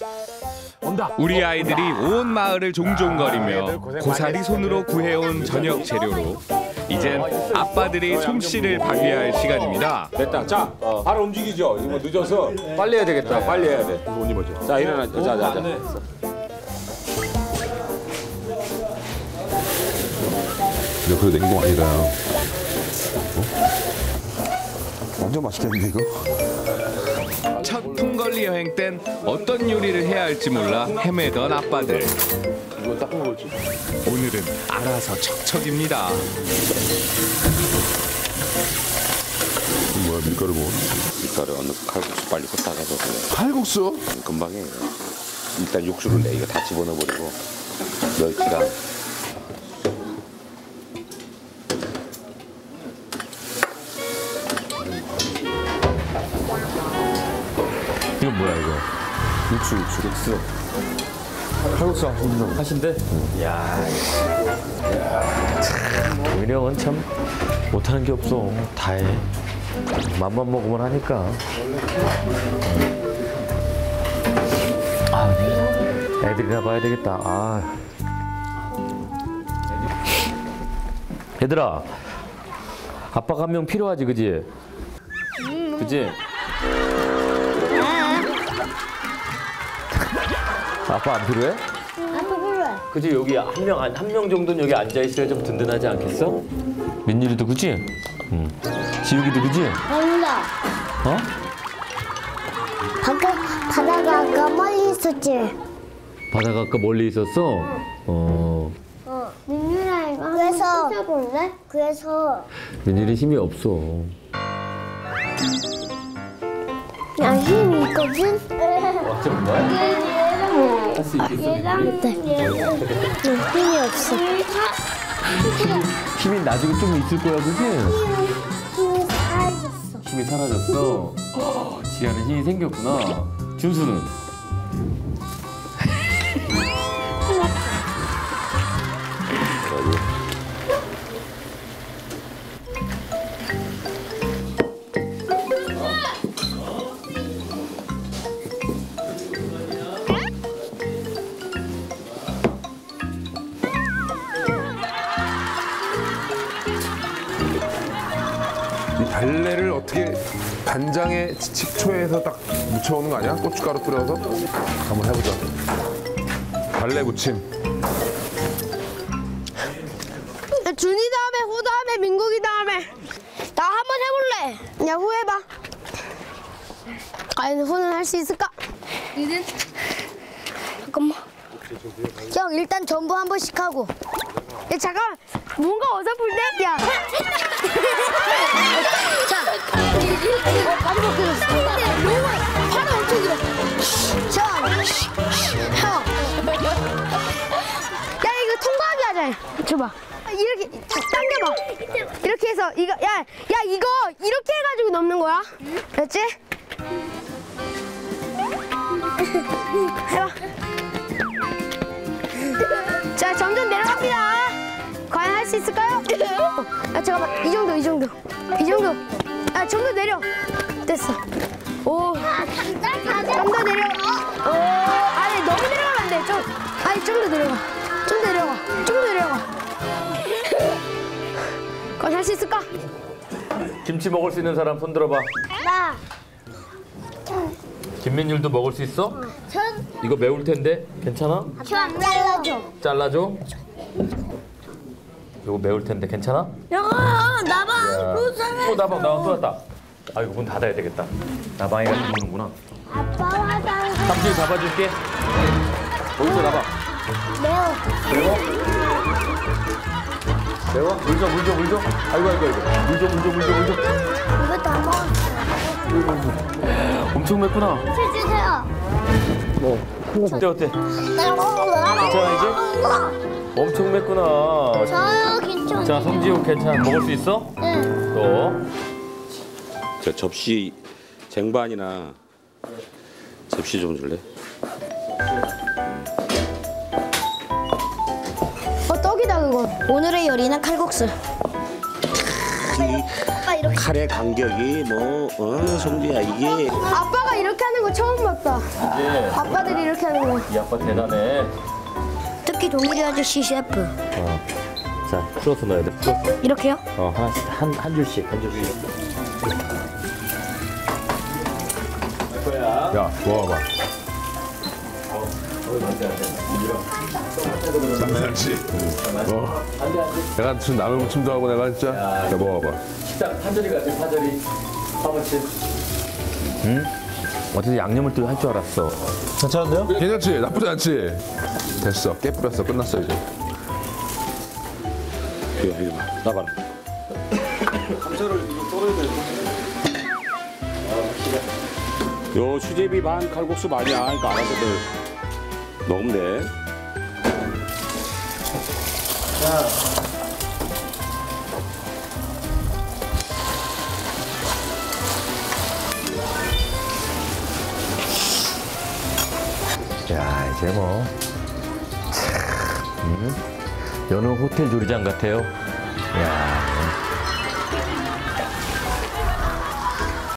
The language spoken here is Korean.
우리 아이들이 온 마을을 종종거리며 고사리 손으로 구해온 저녁 재료로 이젠 아빠들이 솜씨를 발휘할 시간입니다. 됐다. 자, 바로 움직이죠. 이거 늦어서 빨리 해야 되겠다. 빨리 해야 돼. 못 입어줘. 자, 일어나. 자. 그래도 냉동 아니라. 완전 맛있겠는데 이거? 첫 풍걸리 여행 땐 어떤 요리를 해야 할지 몰라 헤매던 아빠들. 이거 딱 먹을지. 오늘은 알아서 척척입니다. 뭐야 밀가루 뭐? 밀가루 어느 칼국수 빨리 후딱해서 칼국수? 금방 해. 일단 육수를 내. 이거 다 집어넣어버리고 멸치랑 이건 뭐야 이거? 육수. 칼국수 하신대? 이야, 은영은 참 못하는 게 없어. 다 해. 맘만 먹으면 하니까. 애들이나 봐야 되겠다. 얘들아, 아빠가 한 명 필요하지, 그지? 그지? 아빠 안 필요해? 아빠 필요해. 그지? 여기 한 명 정도는 여기 앉아 있어야 좀 든든하지 않겠어? 민율이도 그지? 응. 지욱이도 그지? 아니다. 어? 바다가 아까 멀리 있었지. 바다가 아까 멀리 있었어? 민준아 이거 그래서 볼래? 그래서 민율이 힘이 없어. 야 힘이 있거든. 정말? 할 수 있겠어? 힘이 없어. 힘이 나중에 좀 있을 거야, 그지? 힘이 사라졌어. 힘이 사라졌어. 지아는 힘이 생겼구나. 준수는? 이 달래를 어떻게 간장에 식초에서 딱 묻혀오는 거 아니야? 고춧가루 뿌려서? 한번 해보자. 달래 무침. 준이 다음에 호 다음에 민국이 다음에 나 한번 해볼래. 야 호 해봐. 과연 호는 할 수 있을까? 니는? 잠깐만. 형 일단 전부 한 번씩 하고. 야 잠깐 뭔가 어설픈데? 야. 자. 많이 벗겨졌어. 팔은 엄청 길어. 자. 형. 야 이거 통과하게 하자. 줘봐. 이렇게 당겨봐. 이렇게 해서 이거 야 이거 이렇게 해가지고 넘는 거야. 그렇지? 해봐. 자 점점 내려갑니다. 과연 할 수 있을까요? 아 잠깐만 이 정도. 아 좀 더 내려. 됐어. 오. 좀 더 내려. 오. 아니 너무 내려가면 안 돼. 좀 더 내려가. 좀 더 내려가. 과연 할 수 있을까? 김치 먹을 수 있는 사람 손 들어봐. 나. 김민율도 먹을 수 있어? 이거 매울 텐데 괜찮아? 전 잘라줘. 잘라줘? 이거 매울 텐데 괜찮아? 야 나방. 나방 또 왔다. 아 이거 문 닫아야 되겠다. 나방이가 들어오는구나. 아빠 화장. 삼촌이 잡아줄게. 어디서 나방? 매워. 매워? 물줘. 아이고. 물줘. 이거 다 먹었어. 엄청 맵구나. 술 주세요. 어때? 괜찮아 이제? 엄청 맵구나. 저요 괜찮아. 자 성지욱 괜찮아. 먹을 수 있어? 네. 또. 저 접시 쟁반이나 접시 좀 줄래? 떡이다 그거. 오늘의 요리는 칼국수. 아빠 이렇게. 칼의 간격이 뭐 성재야 이게 아빠가 이렇게 하는 거 처음 봤다. 이제 아빠들이 이렇게 하는 거. 이 아빠 대단해. 특히 동일이 아저씨 셰프. 자, 풀어서 넣어야 돼. 풀어서. 이렇게요? 하나씩 한 줄씩. 야, 먹어봐. 남자지. 내가 지금 나물 무침도 하고 내가 진짜. 야, 먹어봐. 식당 파절이 같아, 파절이. 파무침. 응? 어떻게 양념을 또 할 줄 알았어. 괜찮은데요? 괜찮지? 나쁘지 않지? 됐어. 깨 뿌렸어. 끝났어 이제. 이거 봐 나봐라 요 수제비 반 칼국수 반이야 그러니까 알아서들 넣으면 돼 야, 이제 뭐. 참. 여느 호텔 조리장 같아요. 야.